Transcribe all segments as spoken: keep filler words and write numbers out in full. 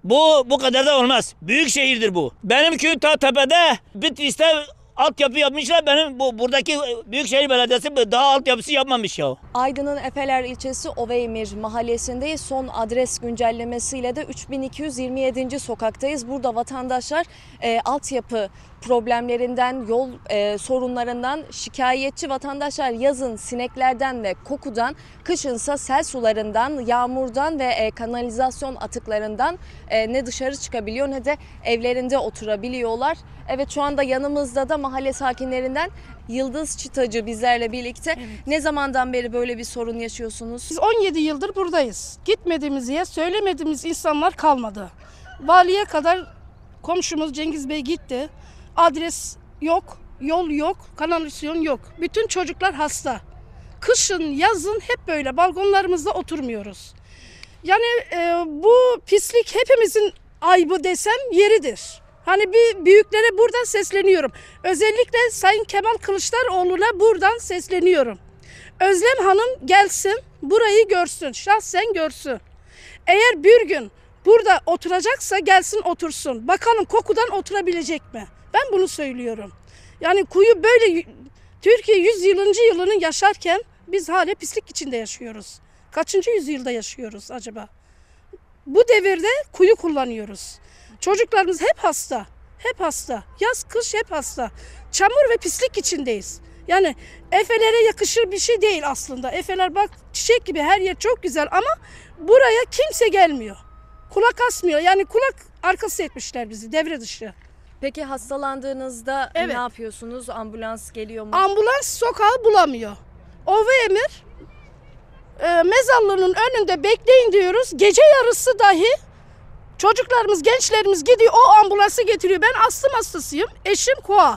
Bu bu kadar da olmaz. Büyük şehirdir bu. Benim köyüm ta tepede. Bitlis'te altyapı yapmışlar. Benim bu buradaki Büyükşehir Belediyesi daha altyapısı yapmamış ya. Aydın'ın Efeler ilçesi Oveymir mahallesindeyiz. Son adres güncellemesiyle de üç bin iki yüz yirmi yedinci sokaktayız. Burada vatandaşlar e, altyapı problemlerinden, yol e, sorunlarından şikayetçi. Vatandaşlar yazın sineklerden ve kokudan, kışınsa sel sularından, yağmurdan ve e, kanalizasyon atıklarından e, ne dışarı çıkabiliyor ne de evlerinde oturabiliyorlar. Evet, şu anda yanımızda da mahalle sakinlerinden Yıldız Çıtacı bizlerle birlikte. Evet. Ne zamandan beri böyle bir sorun yaşıyorsunuz? Biz on yedi yıldır buradayız. Gitmediğimiz yer, söylemediğimiz insanlar kalmadı. Valiye kadar komşumuz Cengiz Bey gitti. Adres yok, yol yok, kanalizasyon yok. Bütün çocuklar hasta. Kışın, yazın hep böyle balkonlarımızda oturmuyoruz. Yani e, bu pislik hepimizin aybı desem yeridir. Hani bir büyüklere buradan sesleniyorum. Özellikle Sayın Kemal Kılıçdaroğlu'na buradan sesleniyorum. Özlem Hanım gelsin, burayı görsün, şahsen görsün. Eğer bir gün burada oturacaksa gelsin otursun. Bakalım kokudan oturabilecek mi? Ben bunu söylüyorum. Yani kuyu böyle Türkiye yüzyılıncı yılını yaşarken biz hala pislik içinde yaşıyoruz. Kaçıncı yüzyılda yaşıyoruz acaba? Bu devirde kuyu kullanıyoruz. Çocuklarımız hep hasta, hep hasta. Yaz, kış hep hasta. Çamur ve pislik içindeyiz. Yani Efelere yakışır bir şey değil aslında. Efeler bak çiçek gibi, her yer çok güzel ama buraya kimse gelmiyor. Kulak asmıyor. Yani kulak arkası etmişler bizi, devre dışı. Peki hastalandığınızda Evet. ne yapıyorsunuz? Ambulans geliyor mu? Ambulans sokağı bulamıyor. Oveymir e, mezarlığının önünde bekleyin diyoruz. Gece yarısı dahi çocuklarımız, gençlerimiz gidiyor, o ambulansı getiriyor. Ben astım hastasıyım. Eşim koa.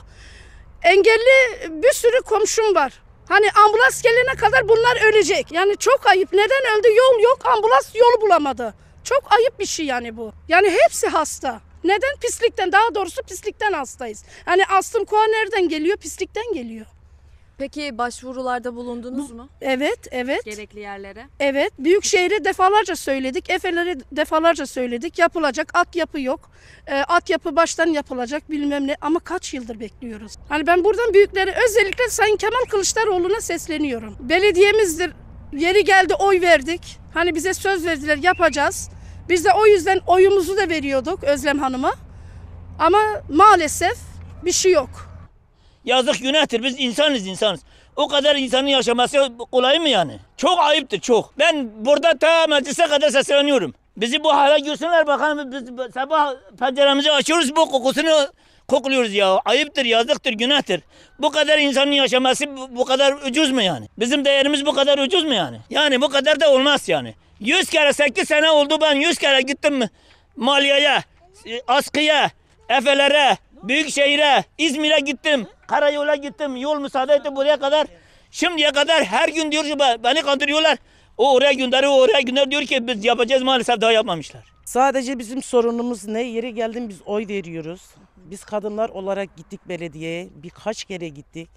Engelli bir sürü komşum var. Hani ambulans gelene kadar bunlar ölecek. Yani çok ayıp. Neden öldü? Yol yok. Ambulans yolu bulamadı. Çok ayıp bir şey yani bu. Yani hepsi hasta. Neden? Pislikten. Daha doğrusu pislikten hastayız. Hani astım koa nereden geliyor? Pislikten geliyor. Peki başvurularda bulundunuz mu? Evet, evet. Gerekli yerlere. Evet, Büyükşehir'e defalarca söyledik, Efeler'e defalarca söyledik. Yapılacak, altyapı yok. E, altyapı baştan yapılacak bilmem ne ama kaç yıldır bekliyoruz. Hani ben buradan büyüklere, özellikle Sayın Kemal Kılıçdaroğlu'na sesleniyorum. Belediyemizdir, yeri geldi oy verdik. Hani bize söz verdiler, yapacağız. Biz de o yüzden oyumuzu da veriyorduk Özlem Hanım'a. Ama maalesef bir şey yok. Yazık, günahtır. Biz insanız insanız. O kadar insanın yaşaması kolay mı yani? Çok ayıptır, çok. Ben burada ta meclise kadar sesleniyorum. Bizi bu hale görsünler bakalım. Biz sabah penceremizi açıyoruz, bu kokusunu kokluyoruz ya. Ayıptır, yazıktır, günahtır. Bu kadar insanın yaşaması bu, bu kadar ucuz mu yani? Bizim değerimiz bu kadar ucuz mu yani? Yani bu kadar da olmaz yani. Yüz kere, sekiz sene oldu, ben yüz kere gittim maliyeye, askıya, Efelere, Büyükşehir'e, İzmir'e gittim. Karayol'a gittim. Yol müsaade etti buraya kadar. Şimdiye kadar her gün diyor ki beni kandırıyorlar. O oraya gönderiyor, o oraya gönderiyor. Diyor ki biz yapacağız, maalesef daha yapmamışlar. Sadece bizim sorunumuz ne? Yeri geldim biz oy veriyoruz. Biz kadınlar olarak gittik belediyeye. Birkaç kere gittik.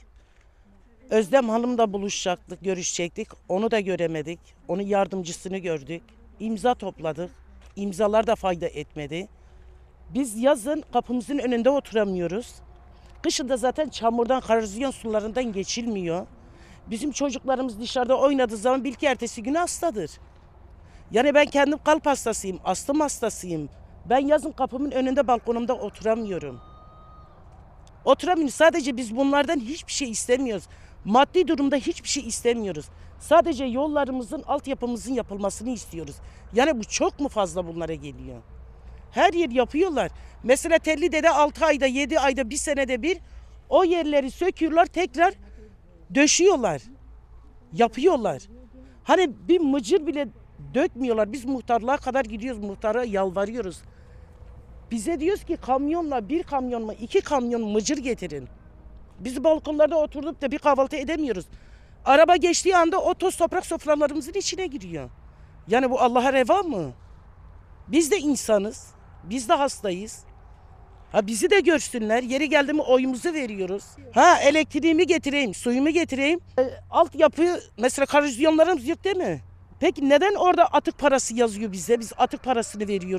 Özlem Hanım'la buluşacaktık, görüşecektik. Onu da göremedik. Onun yardımcısını gördük. İmza topladık. İmzalar da fayda etmedi. Biz yazın kapımızın önünde oturamıyoruz. Kışın da zaten çamurdan, kanalizasyon sularından geçilmiyor. Bizim çocuklarımız dışarıda oynadığı zaman bil ki ertesi günü hastadır. Yani ben kendim kalp hastasıyım, astım hastasıyım. Ben yazın kapımın önünde balkonumda oturamıyorum. Oturamıyorum. Sadece biz bunlardan hiçbir şey istemiyoruz. Maddi durumda hiçbir şey istemiyoruz. Sadece yollarımızın, altyapımızın yapılmasını istiyoruz. Yani bu çok mu fazla bunlara geliyor? Her yer yapıyorlar. Mesela Tellide'de altı ayda, yedi ayda, bir senede bir o yerleri söküyorlar, tekrar döşüyorlar. Yapıyorlar. Hani bir mıcır bile dökmüyorlar. Biz muhtarlığa kadar gidiyoruz, muhtara yalvarıyoruz. Bize diyoruz ki kamyonla, bir kamyon mu, iki kamyon mıcır getirin. Biz balkonlarda oturduk da bir kahvaltı edemiyoruz. Araba geçtiği anda o toz toprak sofralarımızın içine giriyor. Yani bu Allah'a reva mı? Biz de insanız. Biz de hastayız. Ha bizi de görsünler. Yeri geldi mi oyumuzu veriyoruz. Ha elektriğimi getireyim, suyumu getireyim. E, altyapı mesela kanalizasyonlarımız yok değil mi? Peki neden orada atık parası yazıyor bize? Biz atık parasını veriyoruz.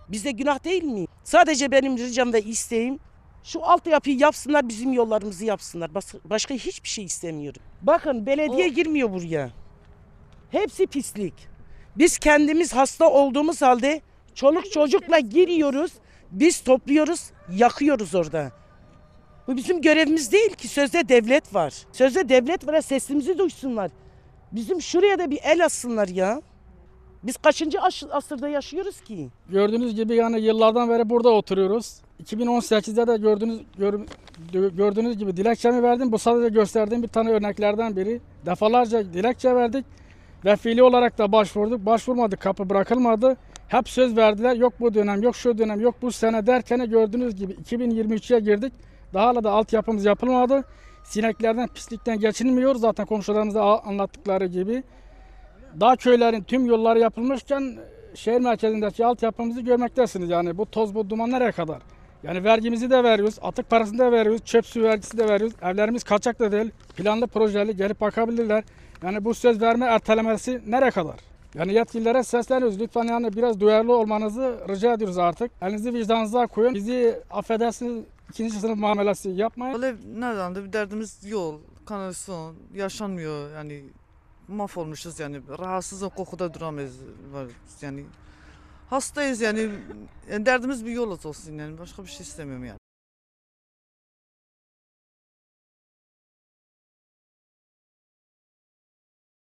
Bize günah değil mi? Sadece benim ricam ve isteğim şu altyapıyı yapsınlar, bizim yollarımızı yapsınlar. Bas- Başka hiçbir şey istemiyorum. Bakın belediye O- girmiyor buraya. Hepsi pislik. Biz kendimiz hasta olduğumuz halde çoluk çocukla giriyoruz. Biz topluyoruz, yakıyoruz orada. Bu bizim görevimiz değil ki. Sözde devlet var. Sözde devlet var. Sesimizi duysunlar. Bizim şuraya da bir el atsınlar ya. Biz kaçıncı as- asırda yaşıyoruz ki? Gördüğünüz gibi yani yıllardan beri burada oturuyoruz. iki bin on sekizde de gördüğünüz gör- gördüğünüz gibi dilekçemi verdim. Bu sadece gösterdiğim bir tane örneklerden biri. Defalarca dilekçe verdik ve fiili olarak da başvurduk. Başvurmadık, kapı bırakılmadı. Hep söz verdiler. Yok bu dönem, yok şu dönem, yok bu sene derken gördüğünüz gibi iki bin yirmi üçe girdik. Daha hala da altyapımız yapılmadı. Sineklerden, pislikten geçinmiyor. Zaten komşularımıza anlattıkları gibi. Dağ köylerin tüm yolları yapılmışken şehir merkezindeki altyapımızı görmektesiniz. Yani bu toz, bu duman nereye kadar? Yani vergimizi de veriyoruz, atık parasını da veriyoruz, çöp su vergisi de veriyoruz. Evlerimiz kaçak da değil, planlı projeli gelip bakabilirler. Yani bu söz verme ertelemesi nereye kadar? Yani yetkililere sesleniyoruz. Lütfen yani biraz duyarlı olmanızı rica ediyoruz artık. Elinizi vicdanınıza koyun. Bizi affedersiniz ikinci sınıf muamelesi yapmayın. Böyle nereden de bir derdimiz yol, kanalizasyon yaşanmıyor yani mahvolmuşuz yani rahatsız o kokuda duramayız var yani hastayız yani, yani derdimiz bir yol olsun yani başka bir şey istemiyorum yani.